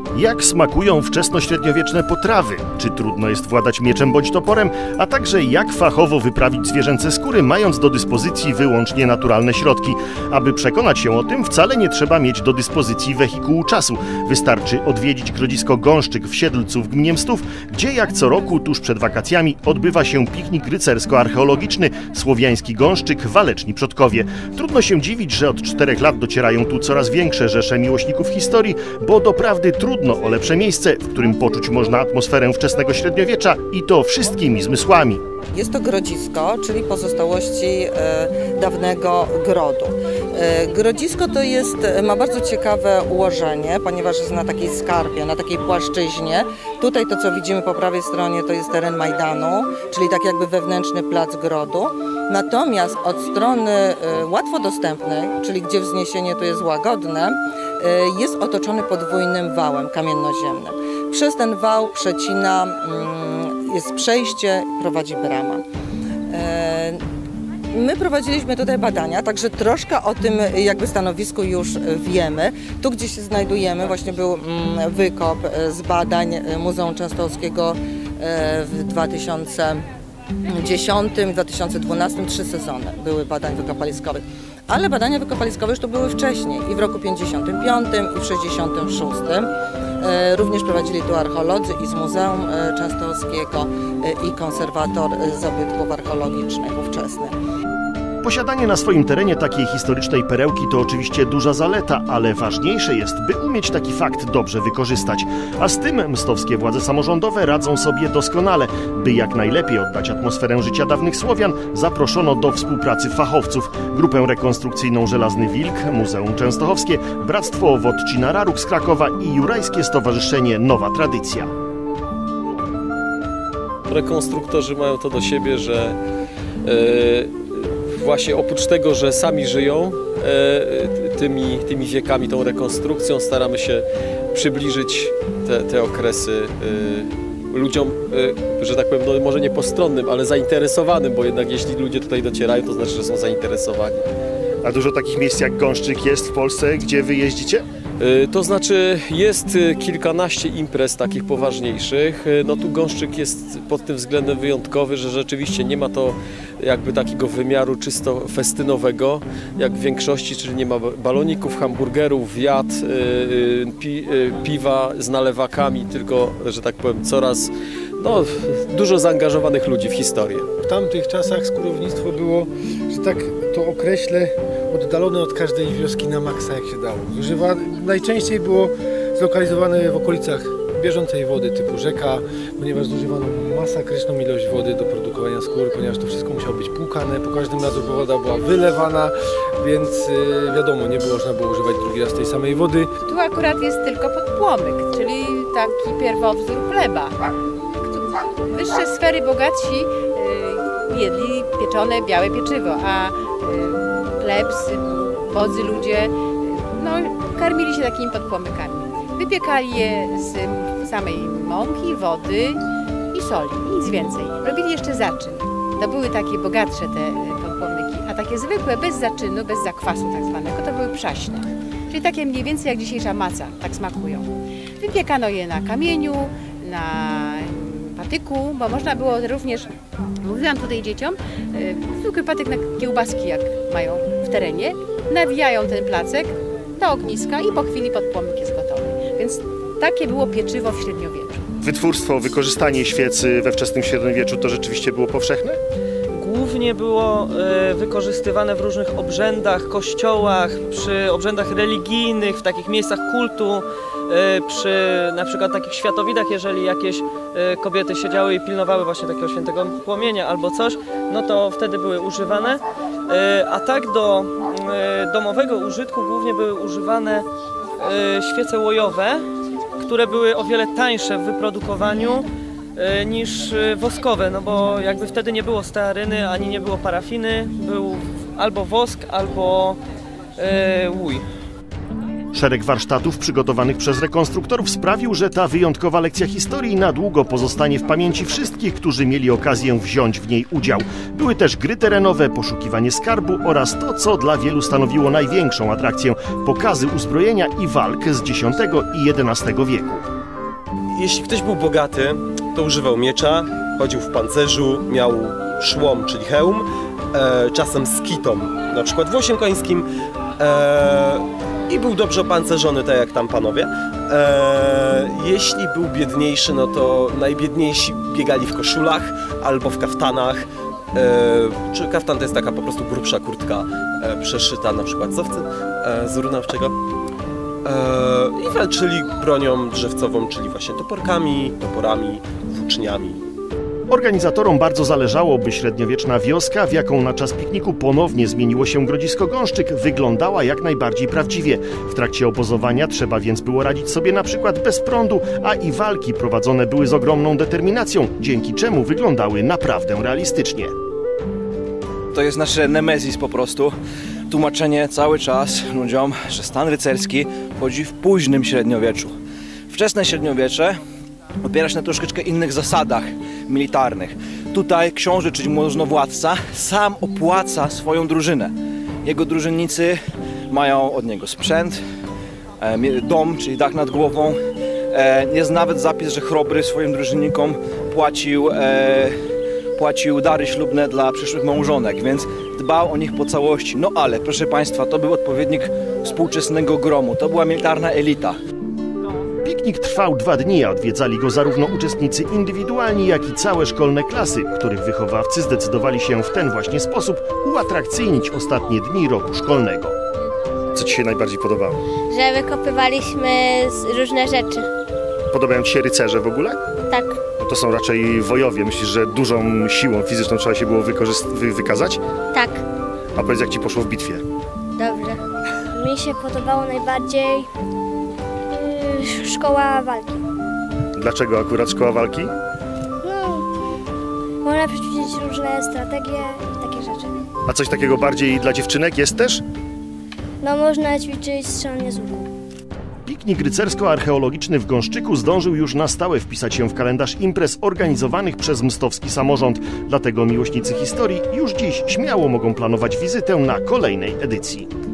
Jak smakują wczesnośredniowieczne potrawy? Czy trudno jest władać mieczem bądź toporem? A także jak fachowo wyprawić zwierzęce skóry, mając do dyspozycji wyłącznie naturalne środki? Aby przekonać się o tym, wcale nie trzeba mieć do dyspozycji wehikułu czasu. Wystarczy odwiedzić grodzisko Gąszczyk w Siedlcu w gminie Mstów, gdzie jak co roku tuż przed wakacjami odbywa się piknik rycersko-archeologiczny Słowiański Gąszczyk, Waleczni Przodkowie. Trudno się dziwić, że od 4 lat docierają tu coraz większe rzesze miłośników historii, bo doprawdy trudno o lepsze miejsce, w którym poczuć można atmosferę wczesnego średniowiecza i to wszystkimi zmysłami. Jest to grodzisko, czyli pozostałości dawnego grodu. Grodzisko ma bardzo ciekawe ułożenie, ponieważ jest na takiej skarpie, na takiej płaszczyźnie. Tutaj to, co widzimy po prawej stronie, to jest teren Majdanu, czyli tak jakby wewnętrzny plac grodu. Natomiast od strony łatwo dostępnej, czyli gdzie wzniesienie tu jest łagodne, jest otoczony podwójnym wałem kamiennoziemnym. Przez ten wał jest przejście, prowadzi brama. My prowadziliśmy tutaj badania, także troszkę o tym jakby stanowisku już wiemy. Tu, gdzie się znajdujemy, właśnie był wykop z badań Muzeum Częstochowskiego w 2010-2012, 3 sezony były badań wykopaliskowych. Ale badania wykopaliskowe już tu były wcześniej, i w roku 55 i w 66. Również prowadzili tu archeolodzy i z Muzeum Częstochowskiego i konserwator zabytków archeologicznych ówczesnych. Posiadanie na swoim terenie takiej historycznej perełki to oczywiście duża zaleta, ale ważniejsze jest, by umieć taki fakt dobrze wykorzystać. A z tym mstowskie władze samorządowe radzą sobie doskonale. By jak najlepiej oddać atmosferę życia dawnych Słowian, zaproszono do współpracy fachowców. Grupę rekonstrukcyjną Żelazny Wilk, Muzeum Częstochowskie, Bractwo Wodcina Raruk z Krakowa i Jurajskie Stowarzyszenie Nowa Tradycja. Rekonstruktorzy mają to do siebie, że właśnie oprócz tego, że sami żyją tymi wiekami, tą rekonstrukcją, staramy się przybliżyć te okresy ludziom, że tak powiem, no może nie postronnym, ale zainteresowanym, bo jednak jeśli ludzie tutaj docierają, to znaczy, że są zainteresowani. A dużo takich miejsc jak Gąszczyk jest w Polsce, gdzie wy jeździcie? To znaczy jest kilkanaście imprez takich poważniejszych. No tu Gąszczyk jest pod tym względem wyjątkowy, że rzeczywiście nie ma to jakby takiego wymiaru czysto festynowego jak w większości, czyli nie ma baloników, hamburgerów, wiat, piwa z nalewakami, tylko, że tak powiem, coraz dużo zaangażowanych ludzi w historię. W tamtych czasach skórownictwo było, że tak to określę, oddalone od każdej wioski na maksa, jak się dało. Najczęściej było zlokalizowane w okolicach bieżącej wody typu rzeka, ponieważ zużywano masakryczną ilość wody do produkowania skóry, ponieważ to wszystko musiało być płukane, po każdym razu woda była wylewana, więc wiadomo, nie można było używać drugi raz tej samej wody. Tu akurat jest tylko podpłomyk, czyli taki pierwowzór chleba. Wyższe sfery bogatsi jedli pieczone białe pieczywo, a plebs, wodzy ludzie, karmili się takimi podpłomykami. Wypiekali je z samej mąki, wody i soli, nic więcej. Robili jeszcze zaczyn. To były takie bogatsze te podpłomyki, a takie zwykłe, bez zaczynu, bez zakwasu tak zwanego, to były przaśne. Czyli takie mniej więcej jak dzisiejsza maca, tak smakują. Wypiekano je na kamieniu, na patyku, bo można było również, mówiłam tutaj dzieciom, zwykły patyk na kiełbaski, jak mają w terenie, nawijają ten placek do ogniska i po chwili podpłomyk jest gotowy. Więc takie było pieczywo w średniowieczu. Wytwórstwo, wykorzystanie świecy we wczesnym średniowieczu to rzeczywiście było powszechne? Głównie było wykorzystywane w różnych obrzędach, kościołach, przy obrzędach religijnych, w takich miejscach kultu, przy na przykład takich światowidach, jeżeli jakieś kobiety siedziały i pilnowały właśnie takiego świętego płomienia albo coś, no to wtedy były używane. A tak do domowego użytku głównie były używane świece łojowe, które były o wiele tańsze w wyprodukowaniu niż woskowe, no bo jakby wtedy nie było stearyny, ani nie było parafiny, był albo wosk, albo łój. Szereg warsztatów przygotowanych przez rekonstruktorów sprawił, że ta wyjątkowa lekcja historii na długo pozostanie w pamięci wszystkich, którzy mieli okazję wziąć w niej udział. Były też gry terenowe, poszukiwanie skarbu oraz to, co dla wielu stanowiło największą atrakcję – pokazy uzbrojenia i walk z X i XI wieku. Jeśli ktoś był bogaty, to używał miecza, chodził w pancerzu, miał szłom, czyli hełm, czasem z kitą, na przykład włosiem końskim, i był dobrze opancerzony, tak jak tam panowie. Jeśli był biedniejszy, no to najbiedniejsi biegali w koszulach albo w kaftanach. Czy kaftan to jest taka po prostu grubsza kurtka przeszyta na przykład z owcy, z runa owczego. I walczyli bronią drzewcową, czyli właśnie toporkami, toporami, włóczniami. Organizatorom bardzo zależało, by średniowieczna wioska, w jaką na czas pikniku ponownie zmieniło się Grodzisko Gąszczyk, wyglądała jak najbardziej prawdziwie. W trakcie obozowania trzeba więc było radzić sobie na przykład bez prądu, a i walki prowadzone były z ogromną determinacją, dzięki czemu wyglądały naprawdę realistycznie. To jest nasze nemezis po prostu. Tłumaczenie cały czas ludziom, że stan rycerski chodzi w późnym średniowieczu. Wczesne średniowiecze opiera się na troszeczkę innych zasadach militarnych. Tutaj książę, czyli możnowładca, sam opłaca swoją drużynę. Jego drużynnicy mają od niego sprzęt, dom, czyli dach nad głową. Jest nawet zapis, że chrobry swoim drużynnikom płacił dary ślubne dla przyszłych małżonek, więc dbał o nich po całości. No ale, proszę Państwa, to był odpowiednik współczesnego gromu. To była militarna elita. Piknik trwał 2 dni, a odwiedzali go zarówno uczestnicy indywidualni, jak i całe szkolne klasy, których wychowawcy zdecydowali się w ten właśnie sposób uatrakcyjnić ostatnie dni roku szkolnego. Co Ci się najbardziej podobało? Że wykopywaliśmy różne rzeczy. Podobają Ci się rycerze w ogóle? Tak. To są raczej wojowie. Myślisz, że dużą siłą fizyczną trzeba się było wykazać? Tak. A powiedz, jak Ci poszło w bitwie? Dobrze. Mi się podobało najbardziej szkoła walki. Dlaczego akurat szkoła walki? No, można przećwiczyć różne strategie i takie rzeczy. A coś takiego bardziej dla dziewczynek jest też? No, można ćwiczyć strzelanie z łuku. Piknik rycersko-archeologiczny w Gąszczyku zdążył już na stałe wpisać się w kalendarz imprez organizowanych przez mstowski samorząd. Dlatego miłośnicy historii już dziś śmiało mogą planować wizytę na kolejnej edycji.